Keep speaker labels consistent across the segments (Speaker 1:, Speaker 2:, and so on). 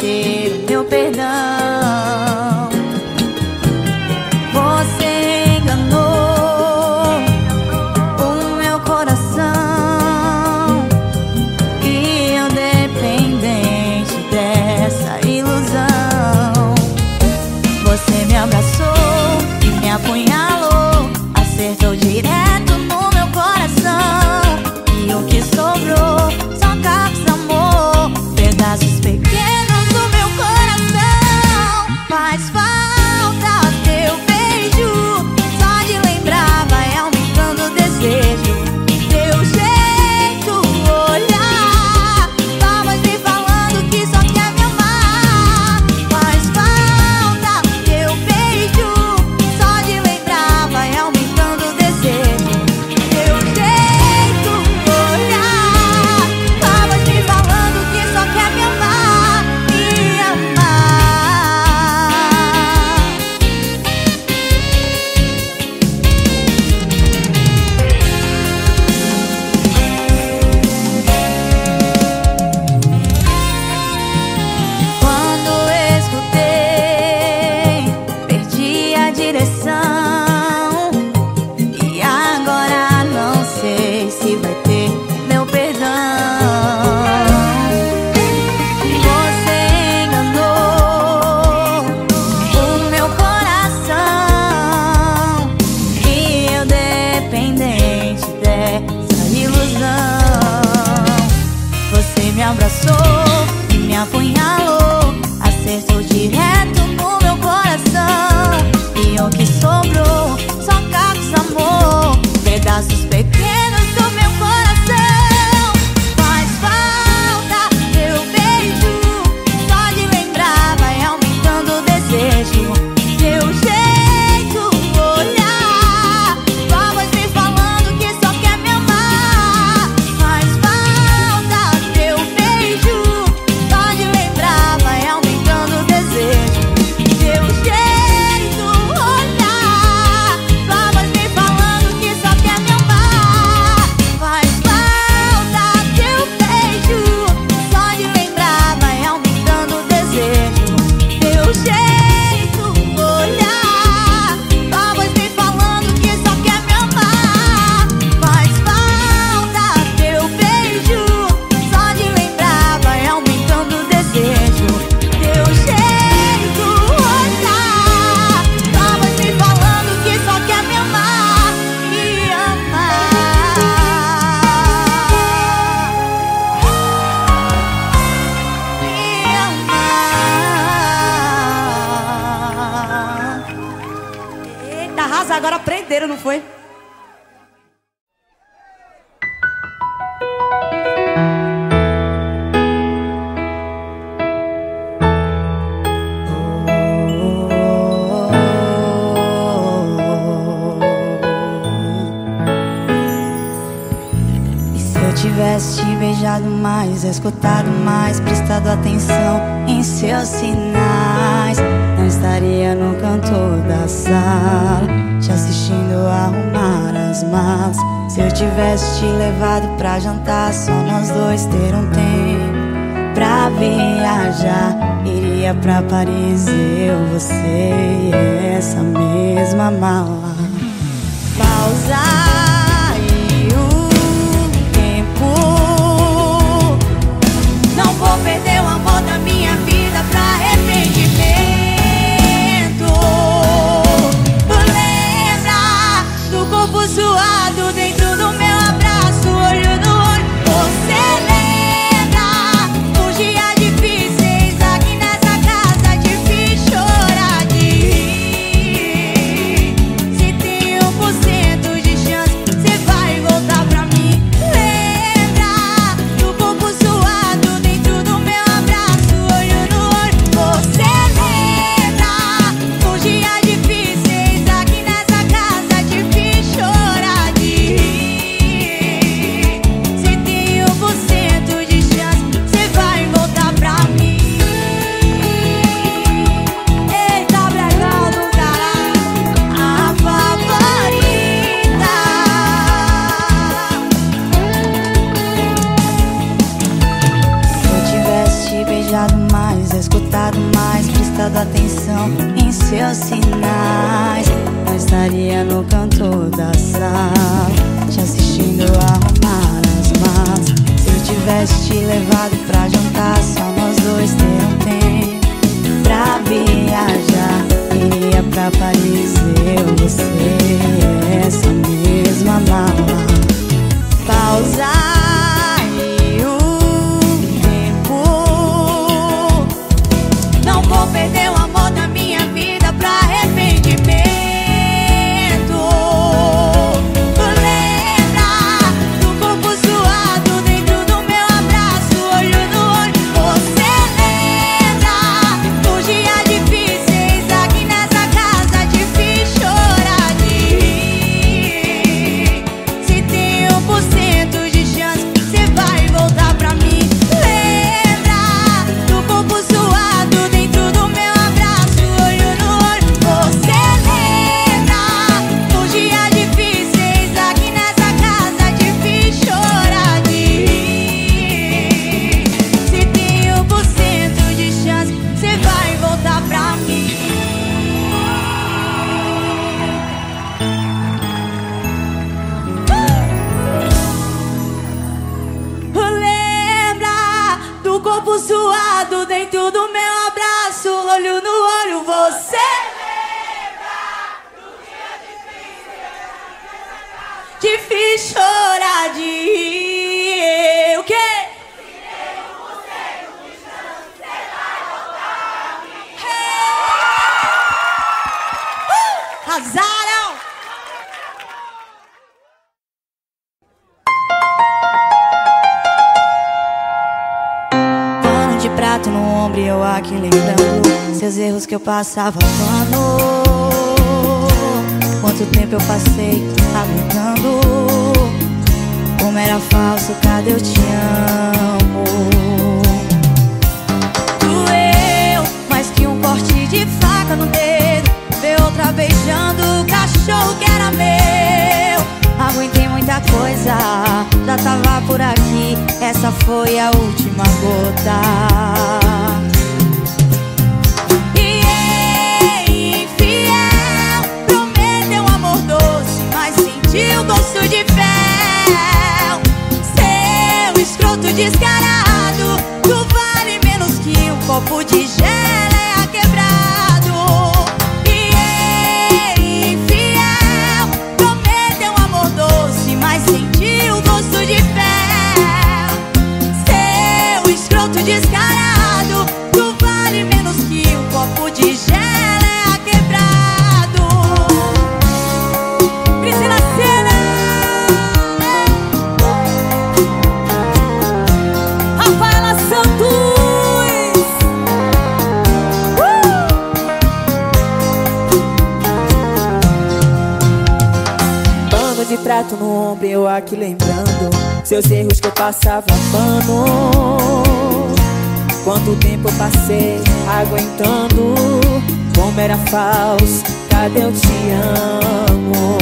Speaker 1: ter o meu perdão. Você enganou o meu coração e eu dependente dessa ilusão. Você me abraçou e me apunhalou, acertou direto no meu coração. E o que sobrou só cacos, amor, pedaços pequenos do meu coração. Faz falta teu beijo, só de lembrar vai aumentando o desejo. Teu jeito, olhar, palmas me falando que só quer me amar. Faz falta teu beijo, só de lembrar vai aumentando o desejo. Teu jeito, olhar, palmas me falando que só quer me amar, me amar. Quando escutei, perdi a direção e agora não sei se vai ter meu perdão. Você enganou o meu coração e eu dependente dessa ilusão. Você me abraçou e me apunhalou, acertou direto no meu coração. E o que sobrou só cacos, amor, pedaços pequenos do meu coração. Faz falta teu beijo, só de lembrar vai aumentando o desejo. Teu jeito, olhar, palmas me falando que só quer me amar. Faz falta teu beijo, só de lembrar vai aumentando o desejo. Teu jeito, olhar, palmas me falando que só quer me amar. Faz falta teu beijo, só de lembrar vai aumentando o desejo. Teu jeito, olhar, palmas me falando que só quer me amar. Faz falta teu beijo, só de lembrar vai aumentando o desejo. Teu jeito, olhar, palmas me falando que só quer me amar, me amar. Me amar.
Speaker 2: Eita, arrasa, agora prenderam, não foi?
Speaker 1: E se eu tivesse te beijado mais, escutado mais, prestado atenção em seus sinais, não estaria no canto da sala, te assistindo arrumar as malas. Se eu tivesse te levado pra jantar, só nós dois ter um tempo pra viajar, iria pra Paris, eu, você e essa mesma mala. Pausa e o tempo, não vou perder o amor da minha vida pra arrependimento. Lembra do corpo suado dentro do meu abraço, olho no olho. Você lembra os dias difíceis aqui nessa casa, te fiz chorar de rir. Se tem 1% de chance prestado atenção em seus sinais, não estaria no canto da sala te assistindo arrumar as malas. Se eu tivesse te levado pra jantar, só nós dois ter um tempo pra viajar. Iria pra Paris, eu, você, essa mesma mala. Pausar e o tempo. Não vou perder o amor da minha vida pra arrependimento. Lembra do corpo suado dentro do meu abraço, olho no olho. Você lembra dos dias difíceis aqui nessa casa, te fiz chorar de rir. Se tem 1% de chance, você vai voltar pra mim. Lembra do corpo suado dentro do meu abraço, olho no olho. Você lembra dos dias difíceis aqui nessa casa, te fiz chorar de rir. Se tem 1% de chance, você vai voltar pra mim. Lembra do corpo suado dentro do meu abraço, olho no olho. Você lembra do dia difícil te fiz chorar de rir. O quê? Arrasaram! Pano de prato no ombro e eu aqui lembrando seus erros que eu passava pano. Quanto tempo eu passei aguentando, como era falso, cadê eu te amo? Doeu mais que um corte de faca no dedo, ver outra beijando o cachorro que era meu. Aguentei muita coisa, já tava por aqui, essa foi a última gota. E infiel, prometeu amor doce, mas sentiu gosto de fel. Seu escroto descarado, tu vale menos que um copo de geleia quebrado. E infiel, prometeu amor doce, mas sentiu gosto de fel. Seu escroto descarado, tu vale menos que um copo de geleia quebrado. Priscila Senna, Rafaela Santos,
Speaker 3: Pano de prato no ombro, eu aqui lembrando seus erros que eu passava pano. Quanto tempo eu passei aguentando, como era falso, cadê eu te amo?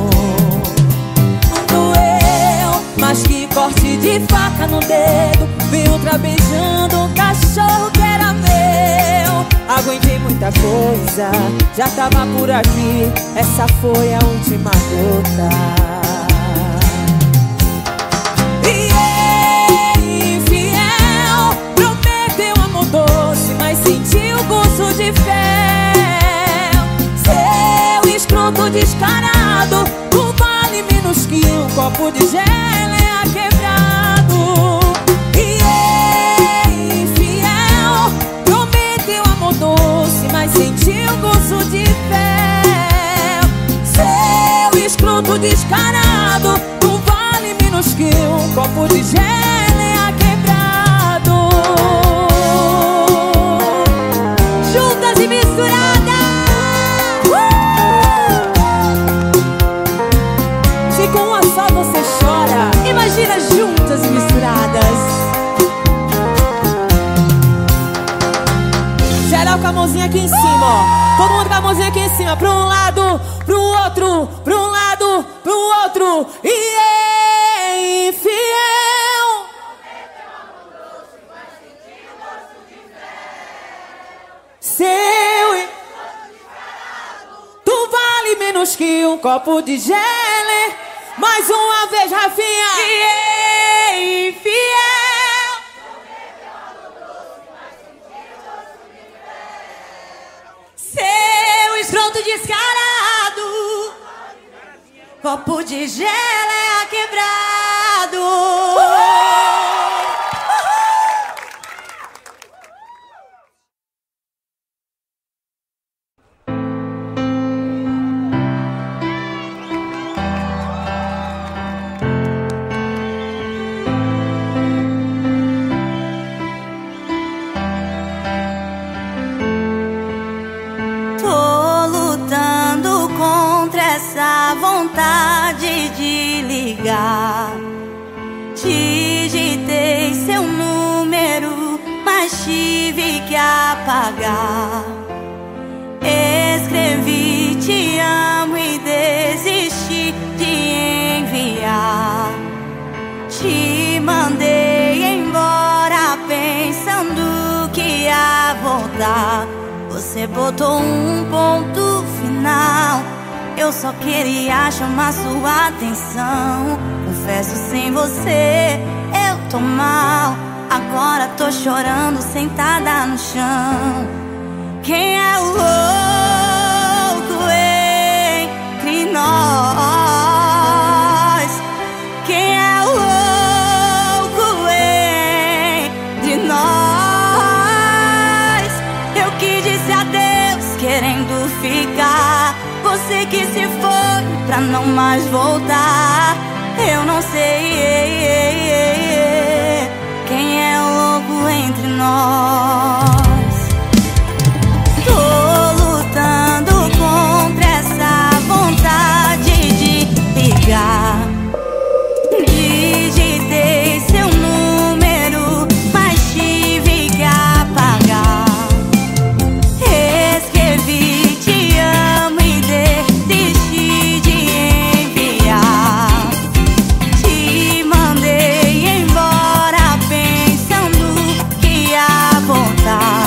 Speaker 3: Doeu, mas que corte de faca no dedo, vi outra beijando um cachorro que era meu. Aguentei muita coisa, já tava por aqui, essa foi a última gota. Mas sentiu gosto de fel. Seu escroto descarado, tu vale menos que um copo de geleia quebrado. E infiel, prometeu amor doce, mas sentiu gosto de fel. Seu escroto descarado, tu vale menos que um copo de geleia quebrado.
Speaker 1: Juntas e misturadas.
Speaker 3: Se com uma só você chora,
Speaker 1: Imagina juntas e misturadas.
Speaker 3: geral com a mãozinha aqui em cima, ó. Todo mundo com a mãozinha aqui em cima. Pra um lado, pro outro, pra um lado, pro outro. E é infiel. Seu menos que um copo de gelo. Mais uma vez, Rafinha.
Speaker 1: Infiel. Seu escroto descarado. Copo de geleia quebrado. Vontade de ligar, digitei seu número, mas tive que apagar. Escrevi te amo e desisti de enviar. Te mandei embora pensando que ia voltar. Você botou um ponto final. Eu só queria chamar sua atenção. Confesso, sem você eu tô mal. Agora tô chorando sentada no chão. Quem é o louco entre nós? Quem é o louco entre nós? Eu que disse adeus querendo ficar. Você que se foi pra não mais voltar. Eu não sei quem é o louco entre nós. Tô lutando contra essa vontade de ligar. Digitei seu número, mas tive que apagar. Escrevi te amo e desisti de enviar. Te mandei embora pensando que ia voltar.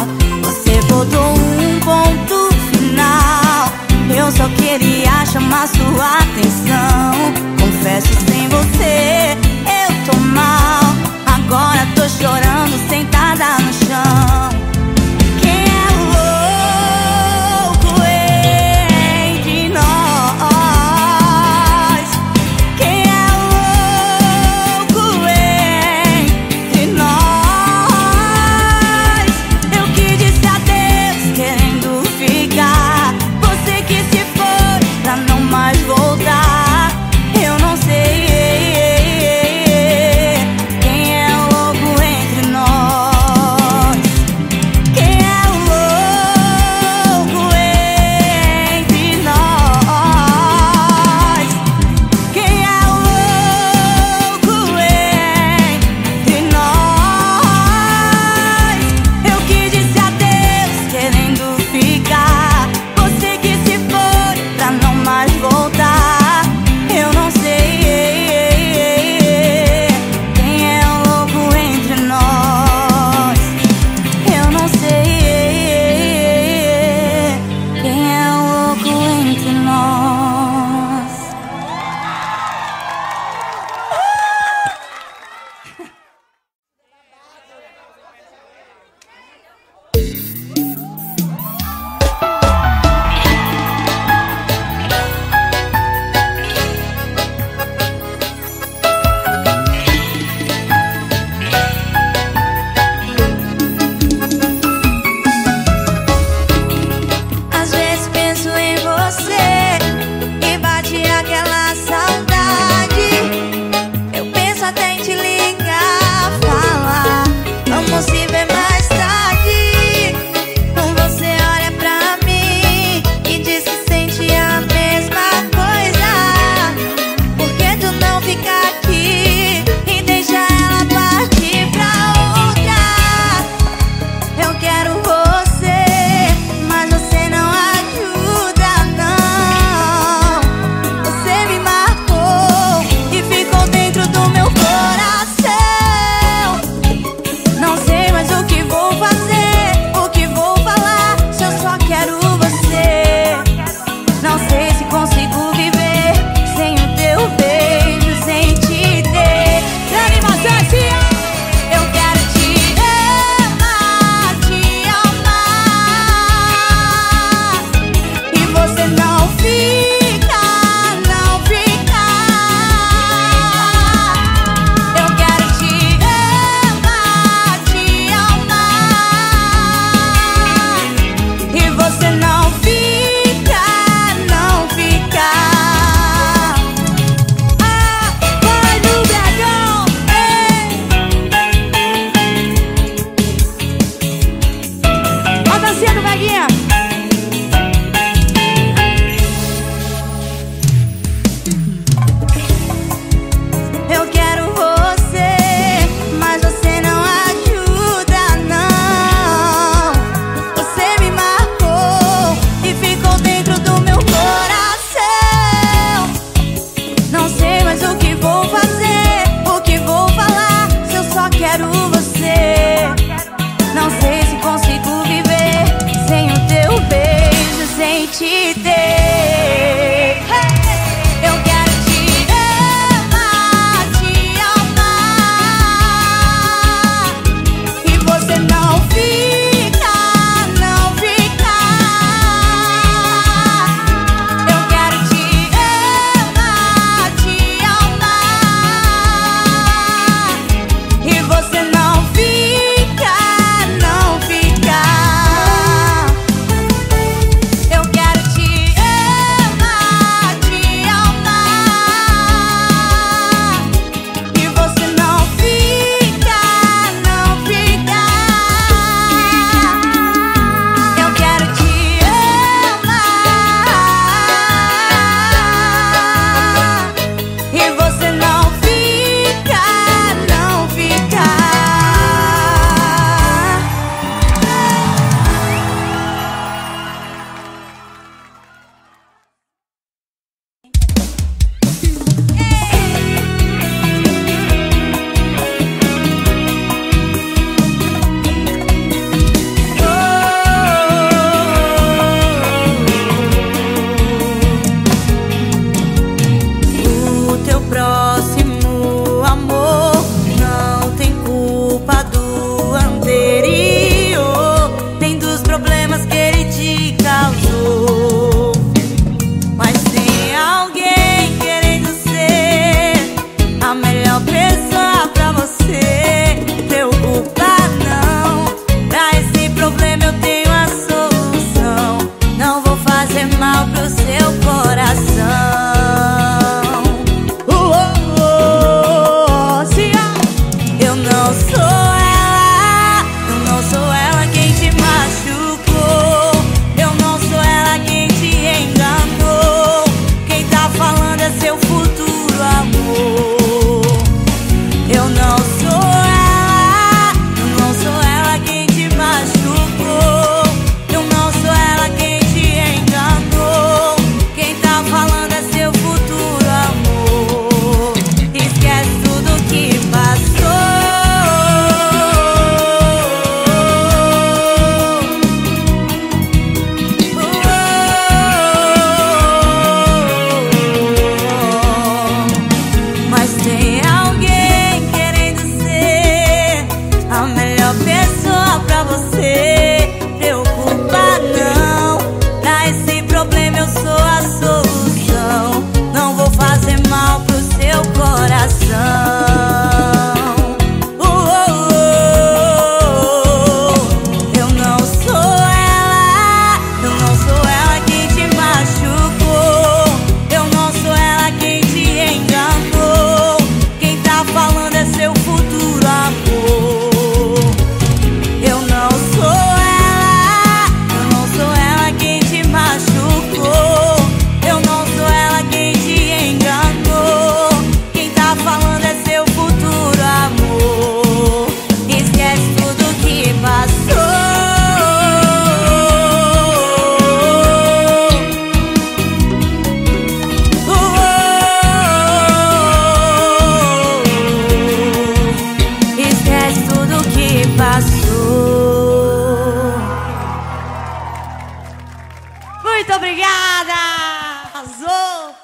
Speaker 2: Muito obrigada! Arrasou!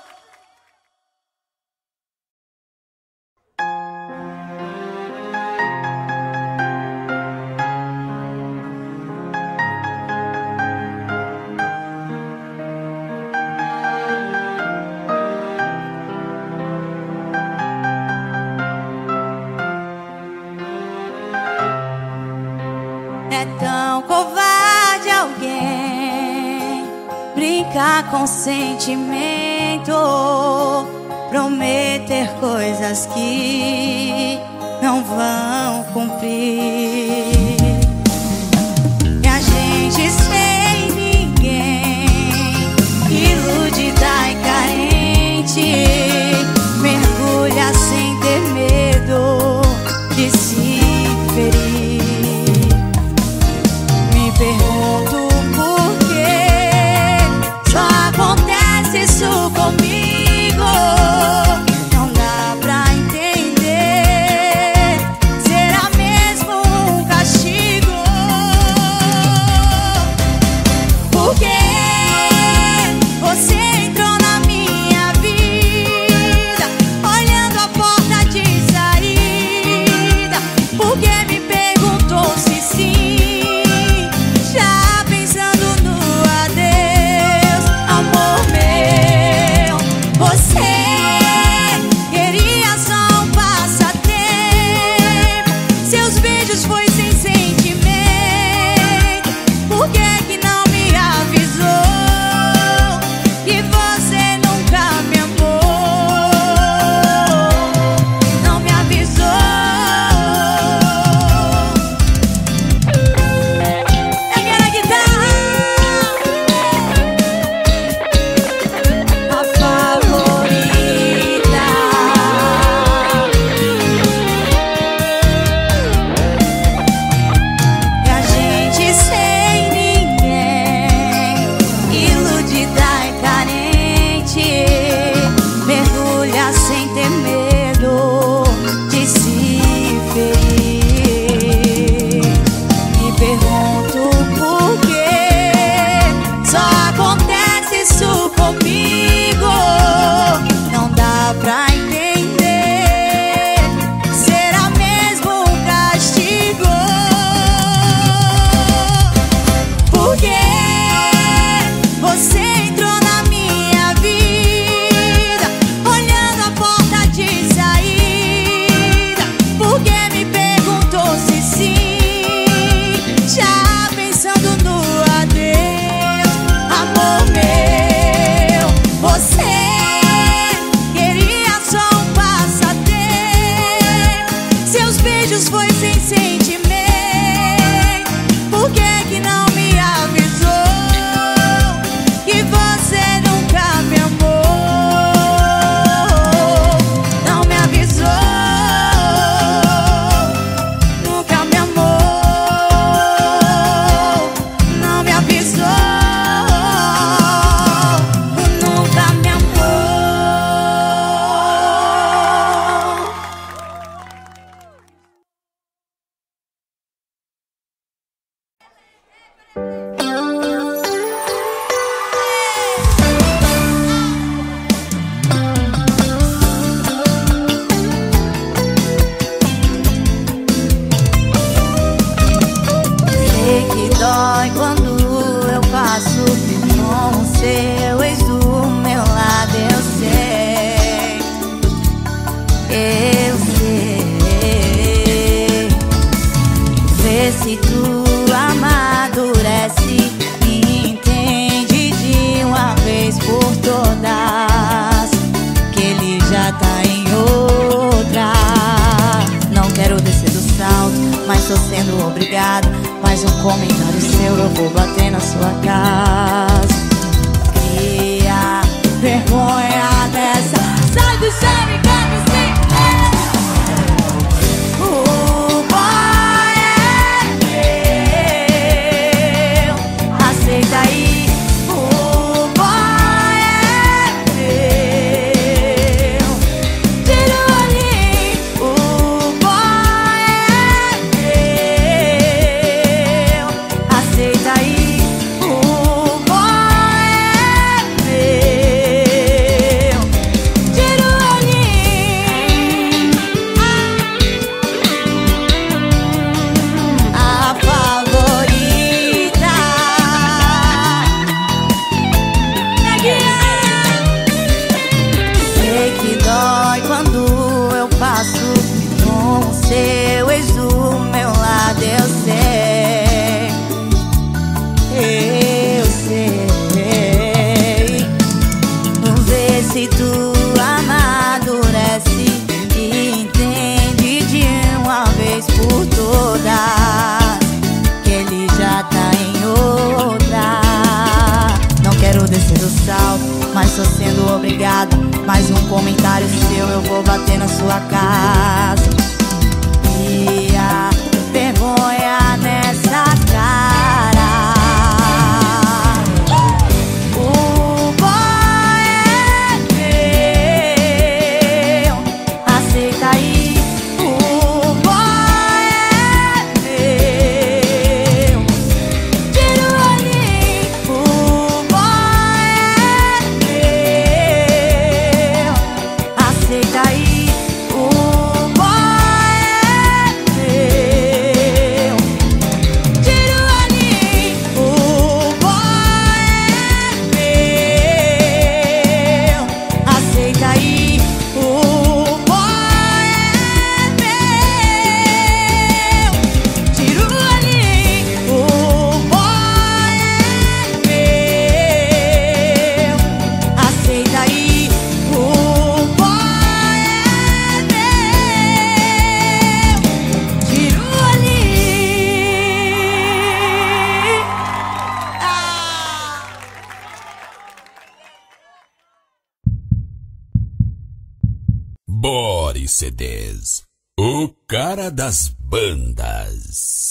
Speaker 1: É tão covarde alguém brincar com sentimento, prometer coisas que não vão cumprir. E a gente sem ninguém, iludida e carente, mergulha sem ter medo de se ferir. Pergunto por que só acontece isso comigo. Não dá pra entender. Será mesmo um castigo? Por que você entrou na minha vida, olhando a porta de saída? Por que me perguntou se sim? Tô sendo obrigado, mais um comentário seu eu vou bater na sua casa. Cria vergonha dessa. Sai do chão e canta sem o boy é meu. Aceita aí, o boy é meu. Tira o olhinho, o boy é meu. Aceita aí, o boy se tu amadurece e entende de uma vez por todas que ele já tá em outra. Não quero descer do salto, mas tô sendo obrigada. Mais um comentário seu, eu vou bater na sua casa. E a vergonha nessa cara. O boy é meu, aceita aí. O boy é meu, tira o olhinho. O boy é meu, aceita aí. O boy é meu, tira o olhinho. O boy é meu, aceita aí. O boy é meu, tira o olhinho. O boy é meu, aceita aí. O boy é meu, tira o olhinho.
Speaker 4: Boris CDs, o cara das bandas.